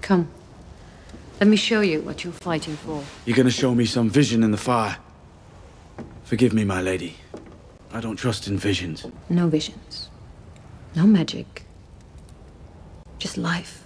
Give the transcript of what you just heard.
Come. Let me show you what you're fighting for. You're gonna show me some vision in the fire. Forgive me, my lady. I don't trust in visions. No visions. No magic. Just life.